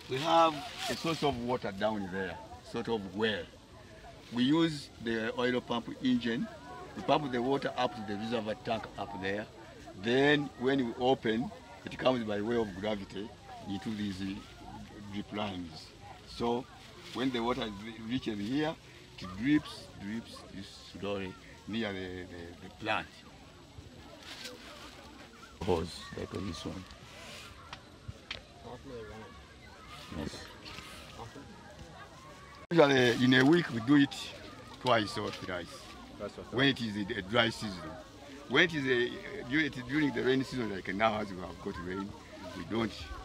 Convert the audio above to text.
We have a source of water down there, sort of well. We use the oil pump engine to pump the water up to the reservoir tank up there. Then when we open, it comes by way of gravity into these drip lines. So when the water reaches here, it drips slowly near the plant. Hose like this one. Yes. Usually in a week we do it twice or thrice. When it is a dry season. When it is during the rainy season, like now as we have got rain, we don't